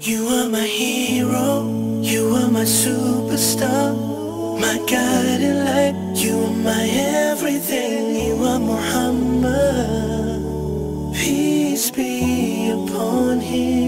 You are my hero, you are my superstar, my guiding light, you are my everything, you are Muhammad, peace be upon him.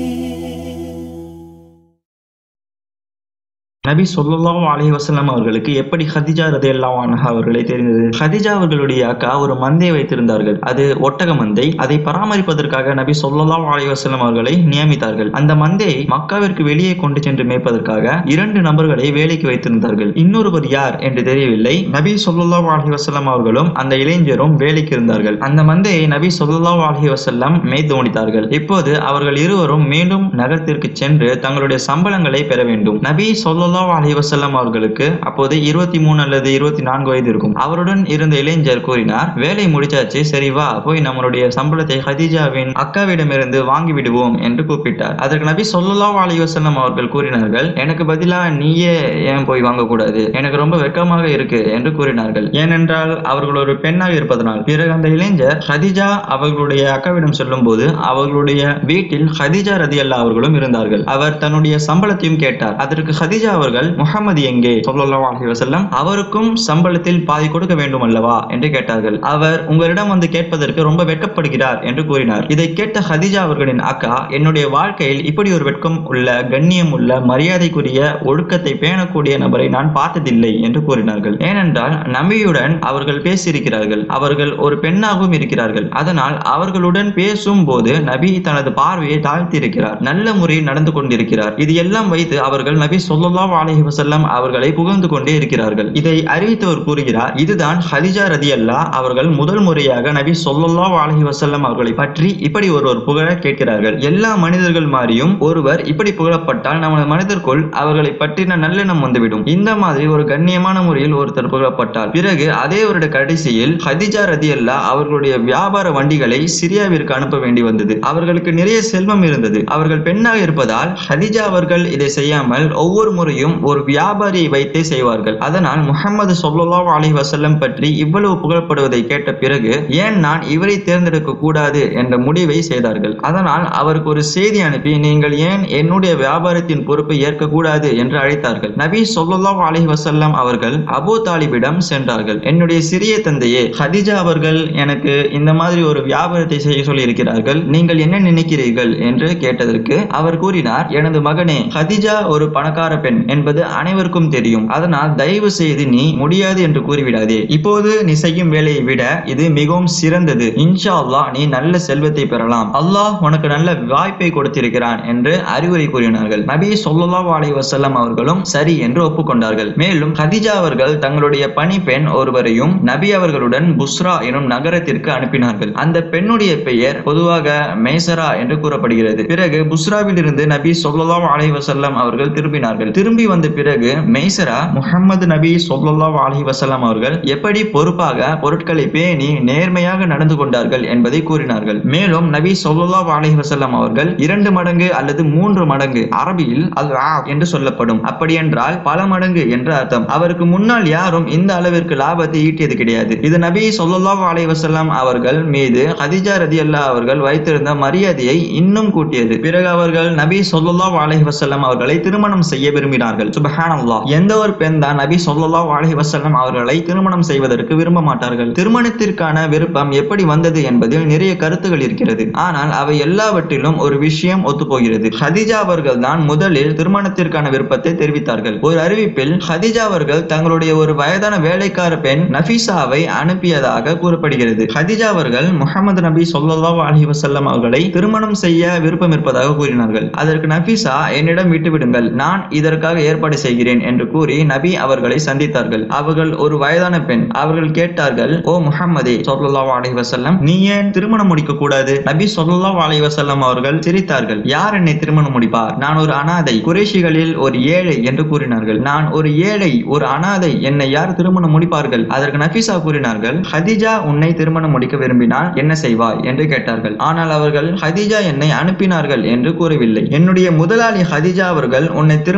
நபி ஸல்லல்லாஹு அலைஹி வஸல்லம் அவர்களுக்கு எப்படி ஹதிஜா ரலியல்லாஹு அன்ஹா அவர்களை தெரிந்தது? ஹதிஜா அவர்களுடைய அக்கா ஒரு மந்தை வைத்திருந்தார்கள். அது ஒட்டக மந்தை. அதை பராமரிப்பதற்காக நபி ஸல்லல்லாஹு அலைஹி வஸல்லம் அவர்களை நியமித்தார்கள். அந்த மந்தையை மக்காவிற்கு வெளியே கொண்டு சென்று மேய்ப்பதற்காக 2 நபர்களை வேலைக்கு வைத்திருந்தார்கள். இன்னொருவர் யார் என்று தெரியவில்லை. நபி ஸல்லல்லாஹு அலைஹி வஸல்லம் அவர்களும் அந்த இளைஞரும் வேலைக்கு இருந்தார்கள். அந்த மந்தையை நபி ஸல்லல்லாஹு அலைஹி வஸல்லம் மேய்த்து முடித்தார்கள். இப்போது அவர்கள் இருவரும் மீண்டும் நகரத்திற்கு சென்று தங்களுடைய சம்பளங்களை பெற வேண்டும். நபி ஸல்லல்லாஹு அலைஹி வஸல்லம் அவர்களுக்கு அப்போது 23 அல்லது 24 வயது இருக்கும். அவருடன் இருந்த இளைஞர் கூறினார், வேலை முடிச்சாச்சு, சரி வா போய் நம்மளுடைய சம்பளத்தை ஹதீஜாவின் அக்காவிடமிருந்து வாங்கி விடுவோம் என்று கூப்பிட்டார். அதற்கு நபி ஸல்லல்லாஹு அலைஹி வஸல்லம் அவர்கள் கூறினார்கள், எனக்கு பதிலா நீயே ஏன் போய் வாங்கக்கூடாது, எனக்கு ரொம்ப வெட்கமாக இருக்கு என்று கூறினார்கள். ஏனென்றால் அவர்கள் ஒரு பெண்ணாக இருப்பதனால். பிறகு அந்த இளைஞர் ஹதீஜா அவர்களுடைய அக்காவிடம் சொல்லும் போது அவர்களுடைய வீட்டில் ஹதீஜா ரலியல்லாஹு அவர்களும் இருந்தார்கள். அவர் தன்னுடைய சம்பளத்தையும் கேட்டார். அதற்கு ஹதீஜா அவர்கள், முஹம்மது எங்கே ஸல்லல்லாஹு அலைஹி வஸல்லம், அவருக்கும் சம்பளத்தில் பாதி கொடுக்க வேண்டும் அல்லவா என்று கேட்டார்கள். அவர் உங்களிடம் வந்து கேட்பதற்கு ரொம்ப வெட்கப்படுகிறார் என்று கூறினார். இதை கேட்ட ஹதீஜா அவர்களின் அக்கா, என்னுடைய வாழ்க்கையில் இப்படி ஒரு வெட்கம் உள்ள, கண்ணியம் உள்ள, மரியாதைக்குரிய, ஒழுக்கத்தை பேணக்கூடிய நபரை நான் பார்த்ததில்லை என்று கூறினார்கள். ஏனென்றால் நபியுடன் அவர்கள் பேசியிருக்கிறார்கள், அவர்கள் ஒரு பெண்ணாகவும் இருக்கிறார்கள். அதனால் அவர்களுடன் பேசும் போது நபி தனது பார்வையை தாழ்த்தியிருக்கிறார், நல்ல முறையில் நடந்து கொண்டிருக்கிறார். இது எல்லாம் வைத்து அவர்கள் நபி ஸல்லல்லாஹு அலைஹி வஸல்லம் அவர்களை புகழ்ந்து கொண்டே இருக்கிறார்கள். இதை அறிவித்தவர் கூறுகிறார், இதுதான் ஹதீஜா ரலியல்லாஹு அவர்கள் முதல் முறையாக நபி ஸல்லல்லாஹு அலைஹி வஸல்லம் அவர்களை பற்றி இப்படி ஒருவர் புகழ கேட்கிறார்கள். எல்லா மனிதர்கள் மாதிரியும் ஒருவர் இப்படி புகழப்பட்டால் நமது மனிதருக்குள் அவர்களை பற்றின நல்லெண்ணம் வந்துவிடும். இந்த மாதிரி ஒரு கண்ணியமான முறையில் ஒருத்தர் புகழப்பட்டால் பிறகு அதே வருட கடைசியில் ஹதீஜா ரலியல்லாஹு அவர்களுடைய வியாபார வண்டிகளை சிரியாவிற்கு அனுப்ப வேண்டி வந்தது. அவர்களுக்கு நிறைய செல்வம் இருந்தது. அவர்கள் பெண்ணாக இருப்பதால் ஹதீஜா அவர்கள் இதை செய்யாமல் ஒவ்வொரு முறையும் ஒரு வியாபாரியை வைத்தே செய்வார்கள். அதனால் முஹம்மது ஸல்லல்லாஹு அலைஹி வஸல்லம் பற்றி இவ்வளவு புகழப்படுவதை கேட்ட பிறகு ஏன் நான் இவரை தேர்ந்தெடுக்க கூடாது என்ற முடிவை செய்தார்கள். அதனால் அவருக்கு ஒரு செய்தி அனுப்பி, நீங்கள் ஏன் என்னுடைய வியாபாரத்தின் பொறுப்பை ஏற்கக்கூடாது என்று அழைத்தார்கள். நபி ஸல்லல்லாஹு அலைஹி வஸல்லம் அவர்கள் அபூ தாலிபிடம் சென்றார்கள். என்னுடைய சிறிய தந்தையே, ஹதீஜா அவர்கள் எனக்கு இந்த மாதிரி ஒரு வியாபாரத்தை செய்ய சொல்லி இருக்கிறார்கள், நீங்கள் என்ன நினைக்கிறீர்கள் என்று கேட்டதற்கு அவர் கூறினார், எனது மகனே, ஹதீஜா ஒரு பணக்கார பெண் என்பது அனைவருக்கும் தெரியும். அதனால் தயவு செய்து நீ முடியாது என்று கூறிவிடாதே. இப்போது நீ செய்யும் வேலையை விட இது மிகவும் சிறந்தது. இன்ஷா அல்லாஹ் நீ நல்ல செல்வத்தை பெறலாம். அல்லாஹ் உனக்கு நல்ல வாய்ப்பை கொடுத்திருக்கிறான் என்று அறிவுரை கூறினார்கள். நபி ஸல்லல்லாஹு அலைஹி வஸல்லம் அவர்களும் சரி என்று ஒப்புக்கொண்டார்கள். மேலும் ஹதீஜா அவர்கள் தங்களுடைய பணி பெண் ஒருவரையும் நபி அவர்களுடன் புஸ்ரா எனும் நகரத்திற்கு அனுப்பினார்கள். அந்த பெண்ணுடைய பெயர் பொதுவாக மைசரா என்று கூறப்படுகிறது. பிறகு புஸ்ராவில் இருந்து நபி ஸல்லல்லாஹு அலைஹி வஸல்லம் அவர்கள் திரும்பினார்கள். திரும்பி வந்த பிறகு மைசரா முஹம்மது நபி ஸல்லல்லாஹு அலைஹி வஸல்லம் அவர்கள் எப்படி பொறுப்பாக பொருட்களை பேணி நேர்மையாக நடந்து கொண்டார்கள் என்பதை கூறினார்கள். மேலும் நபி ஸல்லல்லாஹு அலைஹி வஸல்லம் அவர்கள் 2 மடங்கு அல்லது 3 மடங்கு, அரபியில் அல்-ஆப் என்று சொல்லப்படும், அப்படி என்றால் பல மடங்கு என்ற அர்த்தம். அவருக்கு முன்னால் யாரும் இந்த அளவிற்கு லாபத்தை ஈட்டியது கிடையாது. இது நபி ஸல்லல்லாஹு அலைஹி வஸல்லம் அவர்கள் மீது ஹதீஜா ரலியல்லாஹு அவர்கள் வைத்திருந்த மரியாதையை இன்னும் கூட்டியது. பிறகு அவர்கள் நபி ஸல்லல்லாஹு அலைஹி வஸல்லம் அவர்களை திருமணம் செய்ய விரும்பினார்கள். சுப்ஹானல்லாஹ், எந்த ஒரு பெண் தான் நபி ஸல்லல்லாஹு அலைஹி வஸல்லம் அவர்களை திருமணம் செய்வதற்கு விரும்ப மாட்டார்கள்? திருமணத்திற்கான விருப்பம் எப்படி வந்தது என்பதில் நிறைய கருத்துகள் இருக்கிறது. ஆனால் அவை எல்லாவற்றிலும் ஒரு விஷயம் ஒத்துப்போகிறது. ஹதீஜா அவர்கள் தான் முதலில் திருமணத்திற்கான விருப்பத்தை தெரிவித்தார்கள். ஒரு அறிவிப்பில் ஹதீஜா அவர்கள் தங்களுடைய ஒரு வயதான வேலைக்கார பெண் நஃபீசாவை அனுப்பியதாக கூறப்படுகிறது. ஹதீஜா அவர்கள் முஹம்மது நபி ஸல்லல்லாஹு அலைஹி வஸல்லம் அவர்களை திருமணம் செய்ய விருப்பம் இருப்பதாக கூறினார்கள். அதற்கு நஃபீசா, என்னிடம் விட்டுவிடுங்கள், நான் இதற்காக ஏற்பாடு செய்கிறேன் என்று கூறி நபி அவர்களை சந்தித்தார்கள். அவர்கள் ஒரு வயதான பெண். அவர்கள் கேட்டார்கள், ஓ முஹம்மதே ஸல்லல்லாஹு அலைஹி வஸல்லம், நீ ஏன் திருமணம் முடிக்க கூடாது? நபி ஸல்லல்லாஹு அலைஹி வஸல்லம் அவர்கள் சிரித்தார்கள். யார் என்னை திருமணம் முடிப்பார்? நான் ஒரு அனாதை, குறைஷிகளில் ஒரு ஏழை என்று கூறினார்கள். நான் ஒரு ஏழை, ஒரு அனாதை, என்னை யார் திருமணம் முடிப்பார்கள்? அதற்கு நஃபீசா கூறினார்கள், ஹதீஜா உன்னை திருமணம் முடிக்க விரும்பினால் என்ன செய்வாய் என்று கேட்டார்கள். ஆனால் அவர்கள் ஹதீஜா என்னை அனுப்பினார்கள் என்று கூறவில்லை. என்னுடைய முதலாளி ஹதீஜா அவர்கள் உன்னை திருமணம் செய்ய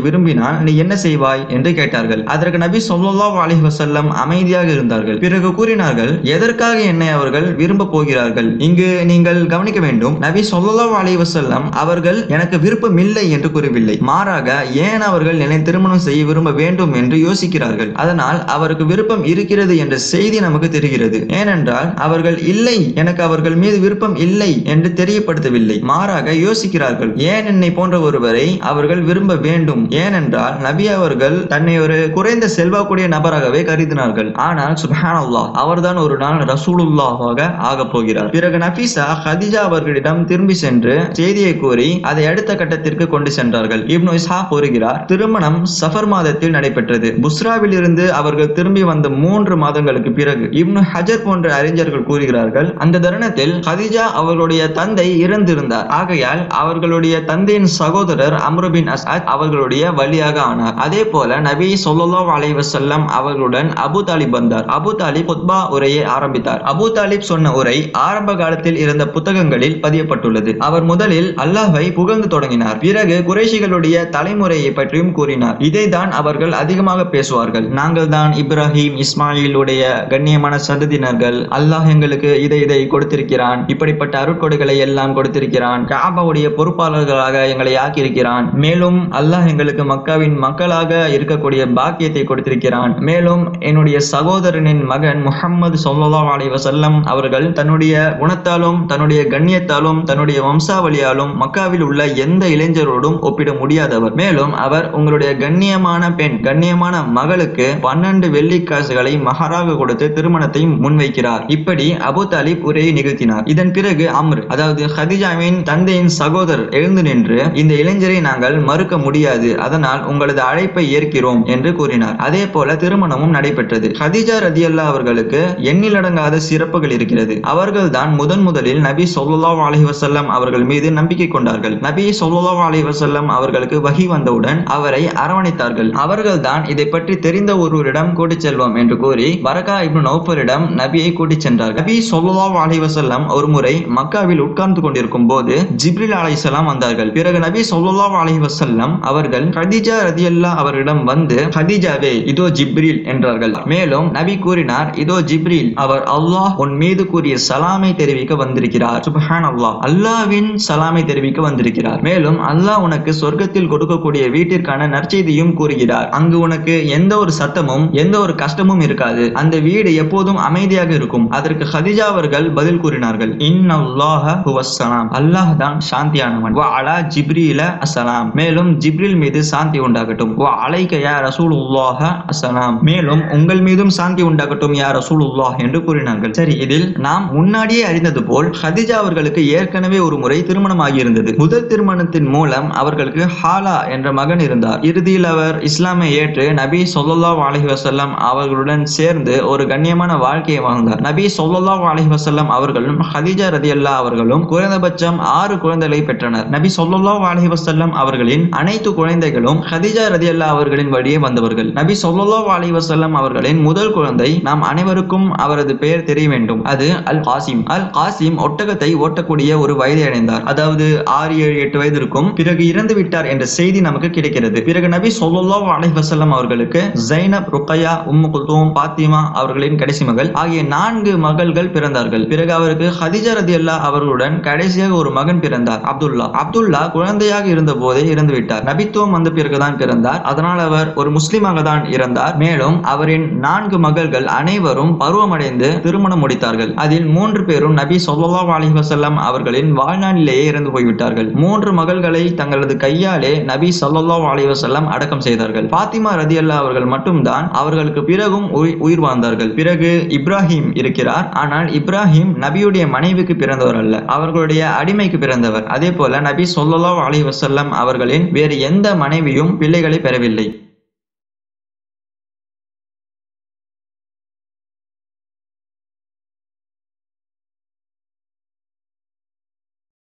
விரும்பினால் நீ என்ன செய்வாய் என்று கேட்டார்கள். அதற்கு நபி ஸல்லல்லாஹு அலைஹி வஸல்லம் அமைதியாக இருந்தார்கள். பிறகு கூறினார்கள், எதற்காக என்னை அவர்கள் விரும்ப போகிறார்கள்? இங்கு நீங்கள் கவனிக்க வேண்டும், நபி ஸல்லல்லாஹு அலைஹி வஸல்லம் அவர்கள் எனக்கு விருப்பம் இல்லை என்று கூறவில்லை. மாறாக ஏன் அவர்கள் என்னை திருமணம் செய்ய விரும்ப வேண்டும் என்று யோசிக்கிறார்கள். அதனால் அவருக்கு விருப்பம் இருக்கிறது என்ற செய்தி நமக்கு தெரிகிறது. ஏனென்றால் அவர்கள் இல்லை, எனக்கு அவர்கள் மீது விருப்பம் இல்லை என்று தெரியப்படுத்தவில்லை. மாறாக யோசிக்கிறார்கள், ஏன் என்னை போன்ற ஒருவரை அவர்கள் விரும்ப வேண்டும்? ஏனென்றால் நபி அவர்கள் தன்னை ஒரு குறைந்த செல்வாக்குடைய நபராகவே கருதினார்கள். ஆனால் சுப்ஹானல்லாஹ், அவர்தான் ஒரு நாள் ரசூலுல்லாஹாக ஆக போகிறார். பிறகு நஃபீசா ஹதீஜா அவர்களிடம் திரும்பி சென்று செய்தியை கூறி அதை அடுத்த கட்டத்திற்கு கொண்டு சென்றார்கள். இப்னு இஸ்ஹாக் கூறுகிறார், திருமணம் சஃபர் மாதத்தில் நடைபெற்றது. புஸ்ராவில் இருந்து அவர்கள் திரும்பி வந்த 3 மாதங்களுக்கு பிறகு. இப்னு ஹஜர் போன்ற அறிஞர்கள் கூறுகிறார்கள், அந்த தருணத்தில் ஹதீஜா அவர்களுடைய தந்தை இறந்திருந்தார். ஆகையால் அவர்களுடைய தந்தையின் சகோதரர் அம்ரு பின் அஸ்அத் அவர்களுடைய வழியாக ஆனார். அதே போல நபி ஸல்லல்லாஹு அலைஹி வஸல்லம் அவர்களுடன் அபூ தாலிப் வந்தார். அபூ தாலிப் குத்பா உரையை ஆரம்பித்தார். அபூ தாலிப் சொன்ன உரை ஆரம்ப காலத்தில் இருந்த புத்தகங்களில் பதியப்பட்டுள்ளது. அவர் முதலில் அல்லாஹ்வை புகழ்ந்து தொடங்கினார். பிறகு குறைஷிகளுடைய தலைமுறையை பற்றியும் கூறினார். இதைதான் அவர்கள் அதிகமாக பேசுவார்கள். நாங்கள் தான் இப்ராஹிம் இஸ்மாயில் உடைய கண்ணியமான சந்ததியினர்கள். அல்லாஹ் எங்களுக்கு இதை கொடுத்திருக்கிறான், இப்படிப்பட்ட அருட்கொடைகளை எல்லாம் கொடுத்திருக்கிறான், கஅபாவுடைய பொறுப்பாளர்களாக எங்களை ஆக்கியிருக்கிறான். மேலும் அல்லாஹ் எங்களுக்கு மக்காவின் மக்களாக இருக்கக்கூடிய பாக்கியத்தை கொடுத்திருக்கிறான். மேலும் என்னுடைய சகோதரனின் மகன் முஹம்மது ஸல்லல்லாஹு அலைஹி வஸல்லம் அவர்கள் தன்னுடைய குணத்தாலும் தன்னுடைய கண்ணியத்தாலும் தன்னுடைய வம்சாவளியாலும் மக்காவில் உள்ள எந்த இளைஞரோடும் ஒப்பிட முடியாதவர். மேலும் அவர் உங்களுடைய கண்ணியமான பெண், கண்ணியமான மகளுக்கு 12 வெள்ளிக்காசுகளை மஹராக கொடுத்து திருமணத்தை முன்வைக்கிறார். இப்படி அபூ தாலிப் உரையை நிகழ்த்தினார். இதன் பிறகு அம்ர், அதாவது ஹதீஜாவின் தந்தையின் சகோதரர் எழுந்து நின்று, இந்த இளைஞரை நாங்கள் மறுக்க முடியாது, அதனால் உங்களது அழைப்பை ஏற்கிறோம் என்று கூறினார். அதே போல திருமணமும் நடைபெற்றது. ஹதீஜா ரலியல்லாஹு அவர்களுக்கு எண்ணிலடங்காத சிறப்புகள் இருக்கிறது. அவர்கள் தான் முதலில் நபி ஸல்லல்லாஹு அலைஹி வஸல்லம் அவர்கள் மீது நம்பிக்கை கொண்டார்கள். நபி ஸல்லல்லாஹு அலைஹி வஸல்லம் அவர்களுக்கு வஹி வந்தவுடன் அவரை அரவணைத்தார்கள். அவர்கள் தான் இதை பற்றி தெரிந்த ஒருவரிடம் கூட்டிச் செல்வோம் என்று கூறி வரகா இப்னு நௌஃபலிடம் நபியை கூட்டிச் சென்றார். நபி ஸல்லல்லாஹு அலைஹி வஸல்லம் ஒரு முறை மக்காவில் உட்கார்ந்து கொண்டிருக்கும் போது ஜிப்ரீல் அலைஹிஸ்ஸலாம் வந்தார்கள். பிறகு நபி ஸல்லல்லாஹு அலைஹி வஸல்லம் அவர்கள் ஹதீஜா ரலியல்லாஹு அவரிடம் வந்து, ஹதீஜாவே இதோ ஜிப்ரீல் என்றார்கள். மேலும் நபி கூறினார், இதோ ஜிப்ரீல், அவர் அல்லாஹ் உன் மீது கூறிய சலாமை தெரிவிக்க வந்திருக்கிறார். சுப்ஹானல்லாஹ், அல்லாஹ்வின் சலாமை தெரிவிக்க வந்திருக்கிறார். மேலும் அல்லாஹ் உனக்கு சொர்க்கத்தில் கொடுக்கக்கூடிய வீட்டிற்கான நற்செய்தியும் கூறுகிறார். அங்கு உனக்கு எந்த ஒரு சத்தமும் எந்த ஒரு கஷ்டமும் இருக்காது. அந்த வீடு எப்போதும் அமைதியாக இருக்கும். அதற்கு ஹதீஜா அவர்கள் பதில் கூறினார்கள், இன்னல்லாஹ ஹுவஸ் ஸலாம், அல்லாஹ் தான் சாந்தியானவன். வ அலா ஜிப்ரீல அஸ்ஸலாம், மேலும் ஜிப்ரீல் மீது சாந்தி உண்டாகட்டும். வ அலைக யா ரசூலுல்லாஹ அஸ்ஸலாம், மேலும் உங்கள் மீதும் சாந்தி உண்டாகட்டும் யா ரசூலுல்லாஹ் என்று கூறினார்கள். சரி, இதில் நாம் முன்னாடியே அறிந்தது போல் ஹதீஜா அவர்களுக்கு ஏற்கனவே ஒரு முறை திருமணம் ஆகியிருந்தது. முதல் திருமணத்தின் மூலம் அவர்களுக்கு ஹாலா என்ற மகன் இருந்தார். இறுதியில் அவர் இஸ்லாமை ஏற்று நபி ஸல்லல்லாஹு அலைஹி வஸல்லம் அவர்களுடன் சேர்ந்து ஒரு கண்ணியமான வாழ்க்கையை வாழ்ந்தார். நபி ஸல்லல்லாஹு அலைஹி வஸல்லம் அவர்களும் ஹதீஜா ரலியல்லாஹு அவர்களும் குறைந்தபட்சம் 6 குழந்தைகளை பெற்றனர். நபி ஸல்லல்லாஹு அலைஹி வஸல்லம் அவர்களின் அனைத்து குழந்தைகளும் ஹதீஜா ரலியல்லாஹு அவர்களின் வழியே வந்தவர்கள். நபி ஸல்லல்லாஹு அலைஹி வஸல்லம் அவர்களின் முதல் குழந்தை நாம் அனைவருக்கும் அவரது பெயர் தெரிய வேண்டும். அது அல் காசிம். அல் காசிம் ஒட்டகத்தை ஓட்டக்கூடிய ஒரு வயதை அடைந்தார். அதாவது 6, 7, 8 வயது இருக்கும். பிறகு இறந்து விட்டார் என்ற செய்தி நமக்கு கிடைக்கிறது. பிறகு நபி ஸல்லல்லாஹு அலைஹி வஸல்லம் அவர்களுக்கு ஜைனப், ருக்கையா, உம்மு குல்தூம், பாத்திமா அவர்களின் கடைசி மகள் ஆகிய 4 மகள்கள் பிறந்தார்கள். பிறகு அவருக்கு ஹதீஜா ரலியல்லாஹு அவர்களுடன் கடைசியாக ஒரு மகன் பிறந்தார், அப்துல்லா. அப்துல்லா குழந்தையாக இருந்த போதே இறந்து விட்டார். நபித்துவம் வந்த பிறகுதான் பிறந்தார். அதனால் அவர் ஒரு முஸ்லிமாக தான் இறந்தார். மேலும் அவரின் 4 மகள்கள் அனைவரும் பருவமடைந்து திருமணம் முடித்தார்கள். அதில் 3 பேரும் நபி ஸல்லல்லாஹு அலைஹி வஸல்லம் அவர்களின் வாழ்நாளிலேயே இறந்து போய்விட்டார்கள். 3 மகள்களை தங்களது கையாலே நபி ஸல்லல்லாஹு அலைஹி வஸல்லம் அடக்கம் செய்தார்கள். பாத்திமா ரலியல்லாஹு அவர்கள் மட்டும்தான் அவர்களுக்கு பிறகும் உயிர் வாழ்ந்தார்கள். பிறகு இப்ராஹிம் இருக்கிறார். ஆனால் இப்ராஹிம் நபியுடைய மனைவிக்கு பிறந்தவர் அல்ல, அவர்களுடைய அடிமைக்கு பிறந்தவர். அதே போல நபி ஸல்லல்லாஹு அலைஹி வஸல்லம் அவர்களின் வேறு எந்த மனைவியும் பிள்ளைகளை பெறவில்லை.